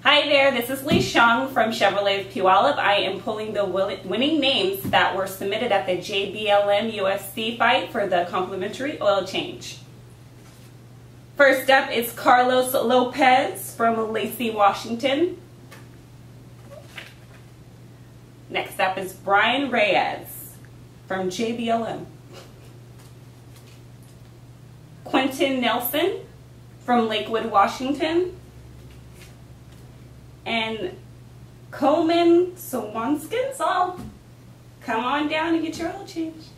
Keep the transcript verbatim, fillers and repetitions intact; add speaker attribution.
Speaker 1: Hi there, this is Lee Shang from Chevrolet Puyallup. I am pulling the winning names that were submitted at the J B L M U S C fight for the complimentary oil change. First up is Carlos Lopez from Lacey, Washington. Next up is Brian Reyes from J B L M. Quentin Nelson from Lakewood, Washington. And Coleman Sowanskin, so come on down and get your oil change.